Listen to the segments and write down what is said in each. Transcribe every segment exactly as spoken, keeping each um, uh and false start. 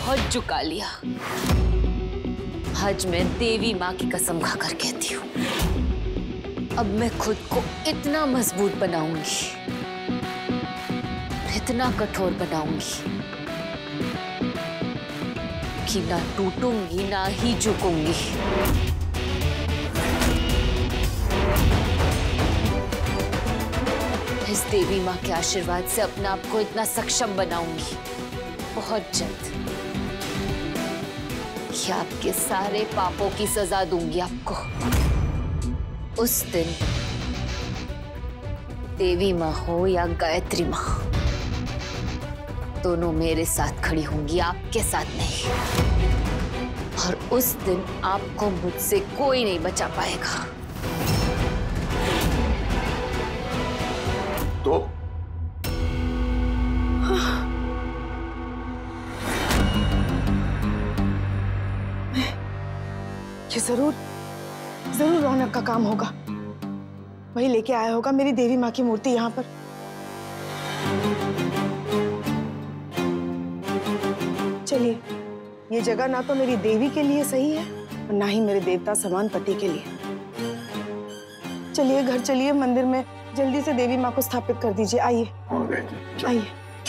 बहुत झुका लिया। आज मैं देवी माँ की कसम खाकर कहती हूँ, अब मैं खुद को इतना मजबूत बनाऊंगी, इतना कठोर बनाऊंगी कि ना टूटूंगी ना ही झुकूंगी। इस देवी माँ के आशीर्वाद से अपने आप को इतना सक्षम बनाऊंगी बहुत जल्द कि आपके सारे पापों की सजा दूंगी आपको। उस दिन देवी माँ हो या गायत्री माँ, दोनों मेरे साथ खड़ी होंगी, आपके साथ नहीं। और उस दिन आपको मुझसे कोई नहीं बचा पाएगा। तो ये जरूर जरूर रौनक का काम होगा। वही लेके आया होगा मेरी देवी माँ की मूर्ति यहाँ पर। चलिए, ये जगह ना तो मेरी देवी के लिए सही है और ना ही मेरे देवता समान पति के लिए। चलिए घर चलिए, मंदिर में जल्दी से देवी माँ को स्थापित कर दीजिए। आइए आइए।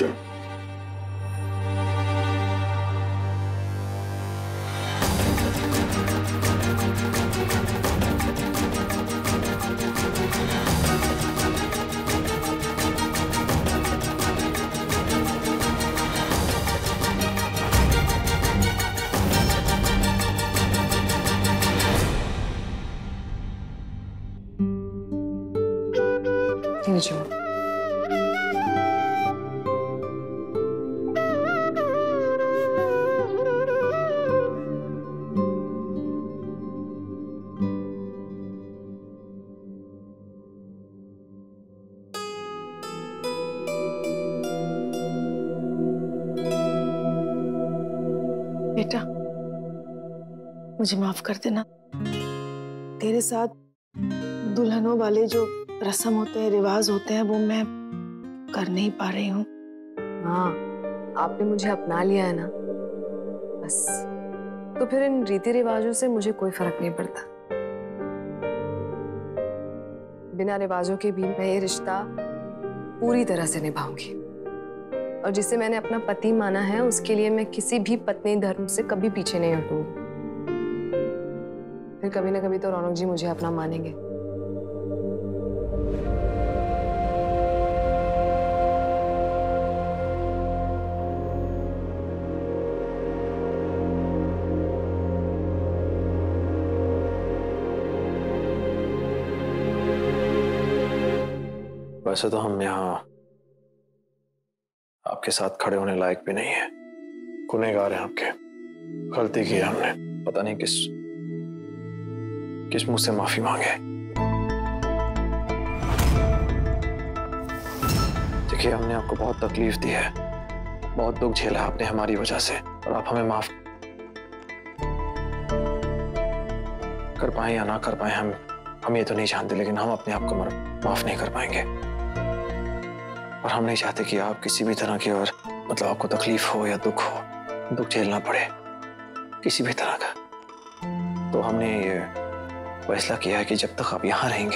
लीजिए। बेटा, मुझे माफ कर देना। तेरे साथ दुल्हनों वाले जो रस्म होते हैं, रिवाज होते हैं, वो मैं कर नहीं पा रही हूँ। हाँ, आपने मुझे अपना लिया है ना, बस। तो फिर इन रीति रिवाजों से मुझे कोई फर्क नहीं पड़ता। बिना रिवाजों के भी मैं ये रिश्ता पूरी तरह से निभाऊंगी। और जिसे मैंने अपना पति माना है, उसके लिए मैं किसी भी पत्नी धर्म से कभी पीछे नहीं हटूंगी। फिर कभी ना कभी तो रौनक जी मुझे अपना मानेंगे। वैसे तो हम यहाँ आपके साथ खड़े होने लायक भी नहीं है, गुनहगार हैं आपके। गलती की हमने, पता नहीं किस किस मुंह से माफी मांगे। देखिए, हमने आपको बहुत तकलीफ दी है, बहुत दुख झेला आपने हमारी वजह से, और आप हमें माफ कर पाए या ना कर पाए, हम हम ये तो नहीं जानते, लेकिन हम अपने आप को माफ नहीं कर पाएंगे। और हम नहीं चाहते कि आप किसी भी तरह की, और मतलब आपको तकलीफ हो या दुख हो, दुख झेलना पड़े किसी भी तरह का। तो हमने ये फैसला किया है कि जब तक आप यहाँ रहेंगे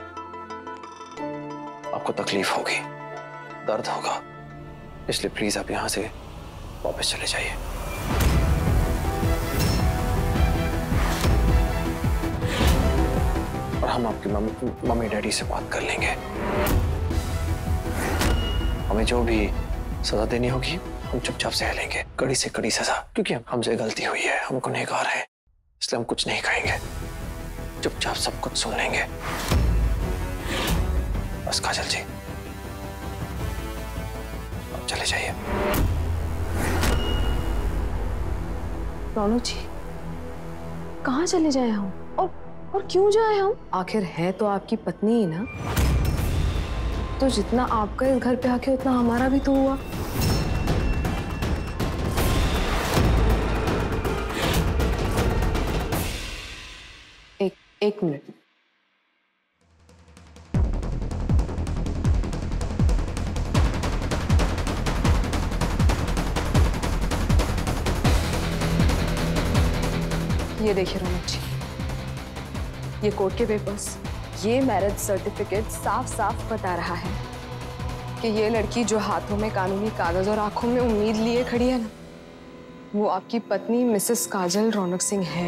आपको तकलीफ होगी, दर्द होगा, इसलिए प्लीज आप यहाँ से वापस चले जाइए। और हम आपकी मम्मी डैडी से बात कर लेंगे। हमें जो भी सजा देनी होगी हम चुपचाप सह लेंगे, कड़ी से कड़ी सजा, क्योंकि हमसे गलती हुई है, हम गुनहगार हैं, इसलिए हम कुछ नहीं कहेंगे, चुपचाप सब कुछ सुन लेंगे। बस काजल जी, आप चले जाइए। रौनक जी, कहाँ चले जाए हम, और और क्यों जाए हम? आखिर है तो आपकी पत्नी ही ना, तो जितना आपका इस घर पे आके उतना हमारा भी तो हुआ। एक एक मिनट, ये देखिए रौनक जी, ये कोर्ट के पेपर्स, ये मैरिज सर्टिफिकेट साफ साफ बता रहा है कि ये लड़की जो हाथों में कानूनी कागज और आंखों में उम्मीद लिए खड़ी है ना, वो आपकी पत्नी मिसेस काजल रौनक सिंह है।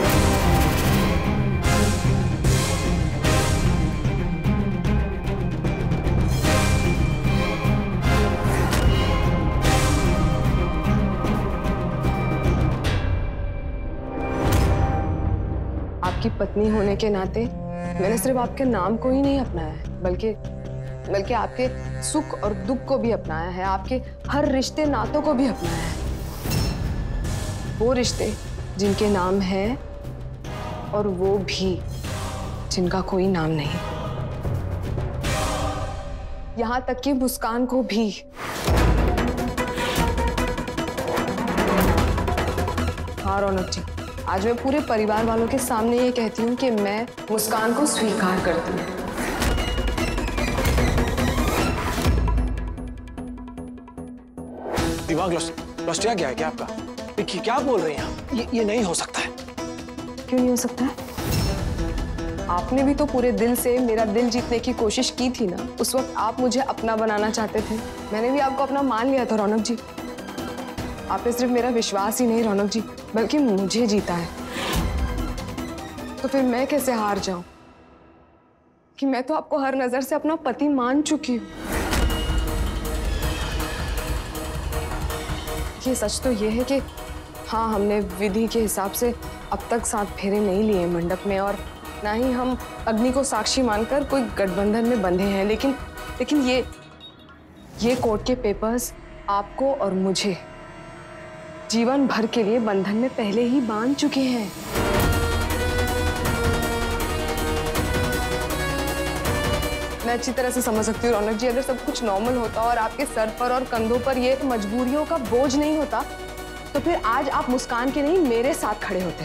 आपकी पत्नी होने के नाते मैंने सिर्फ आपके नाम को ही नहीं अपनाया है, बल्कि बल्कि आपके सुख और दुख को भी अपनाया है, आपके हर रिश्ते नातों को भी अपनाया है। वो रिश्ते जिनके नाम है और वो भी जिनका कोई नाम नहीं, यहां तक कि मुस्कान को भी। हाँ रौनक जी, आज मैं पूरे परिवार वालों के सामने ये कहती हूँ कि मैं मुस्कान को स्वीकार करती हूँ। दिमाग लॉस्टिया क्या है क्या आपका? देखिए क्या बोल रही हैं आप? ये ये नहीं हो सकता है। क्यों नहीं हो सकता है? आपने भी तो पूरे दिल से मेरा दिल जीतने की कोशिश की थी ना। उस वक्त आप मुझे अपना बनाना चाहते थे, मैंने भी आपको अपना मान लिया था रौनक जी। आपने सिर्फ मेरा विश्वास ही नहीं रौनक जी, बल्कि मुझे जीता है। तो फिर मैं कैसे हार जाऊं कि मैं तो आपको हर नजर से अपना पति मान चुकी हूं। ये सच तो ये है कि हाँ, हमने विधि के हिसाब से अब तक सात फेरे नहीं लिए मंडप में, और ना ही हम अग्नि को साक्षी मानकर कोई गठबंधन में बंधे हैं, लेकिन लेकिन ये ये कोर्ट के पेपर्स आपको और मुझे जीवन भर के लिए बंधन में पहले ही बांध चुके हैं। मैं अच्छी तरह से समझ सकती हूँ रौनक जी, अगर सब कुछ नॉर्मल होता और आपके सर पर और कंधों पर ये मजबूरियों का बोझ नहीं होता, तो फिर आज आप मुस्कान के नहीं मेरे साथ खड़े होते।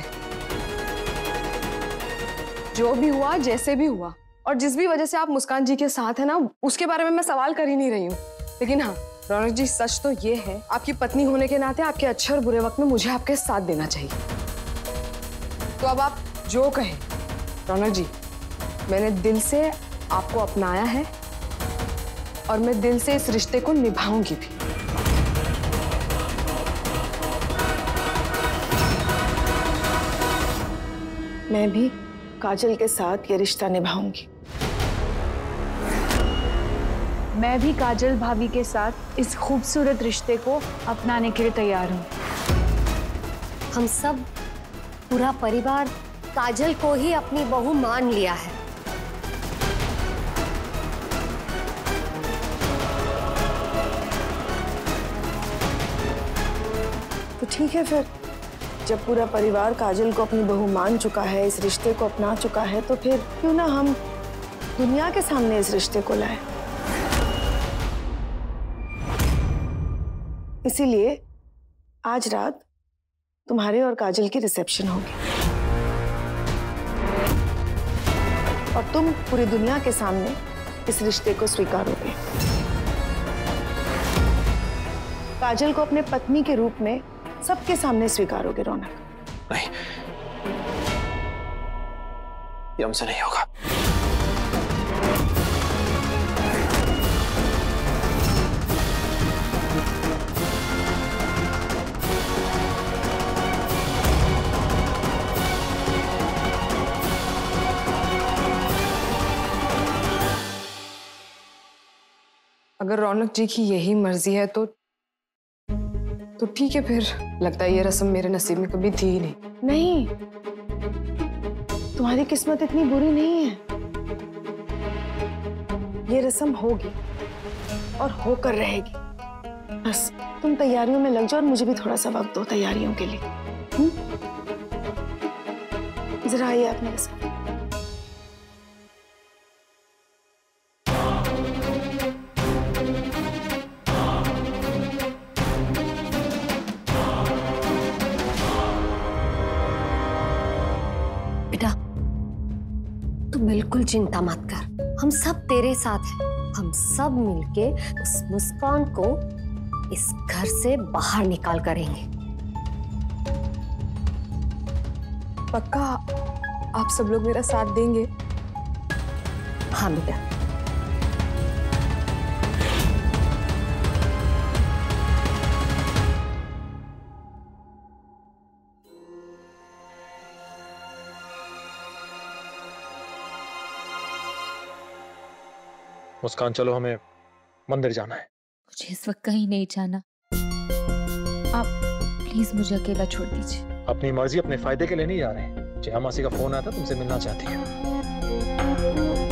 जो भी हुआ, जैसे भी हुआ, और जिस भी वजह से आप मुस्कान जी के साथ है ना, उसके बारे में मैं सवाल कर ही नहीं रही हूँ। लेकिन हाँ रौनक जी, सच तो ये है, आपकी पत्नी होने के नाते आपके अच्छे और बुरे वक्त में मुझे आपके साथ देना चाहिए। तो अब आप जो कहें रौनक जी, मैंने दिल से आपको अपनाया है और मैं दिल से इस रिश्ते को निभाऊंगी भी। मैं भी काजल के साथ ये रिश्ता निभाऊंगी। मैं भी काजल भाभी के साथ इस खूबसूरत रिश्ते को अपनाने के लिए तैयार हूँ। हम सब, पूरा परिवार काजल को ही अपनी बहू मान लिया है। तो ठीक है, फिर जब पूरा परिवार काजल को अपनी बहू मान चुका है, इस रिश्ते को अपना चुका है, तो फिर क्यों ना हम दुनिया के सामने इस रिश्ते को लाएं। इसीलिए आज रात तुम्हारे और काजल की रिसेप्शन होगी और तुम पूरी दुनिया के सामने इस रिश्ते को स्वीकारोगे। काजल को अपने पत्नी के रूप में सबके सामने स्वीकारोगे रौनक। नहीं, ये हमसे नहीं होगा। अगर रौनक जी की यही मर्जी है तो तो ठीक है, फिर लगता है ये रस्म मेरे नसीब में कभी थी ही नहीं। नहीं, तुम्हारी किस्मत इतनी बुरी नहीं है। ये रस्म होगी और होकर रहेगी। बस तुम तैयारियों में लग जाओ और मुझे भी थोड़ा सा वक्त दो तैयारियों के लिए। हुँ? जरा आइए आप मेरे साथ। बेटा, तू बिल्कुल चिंता मत कर, हम सब तेरे साथ हैं। हम सब मिलके उस मुस्कान को इस घर से बाहर निकाल करेंगे। पक्का आप सब लोग मेरा साथ देंगे? हाँ बेटा। मुस्कान चलो, हमें मंदिर जाना है। मुझे इस वक्त कहीं नहीं जाना, आप प्लीज मुझे अकेला छोड़ दीजिए। अपनी मर्जी अपने फायदे के लिए नहीं जा रहे हैं। जया मासी का फोन आया था, तुमसे मिलना चाहती है।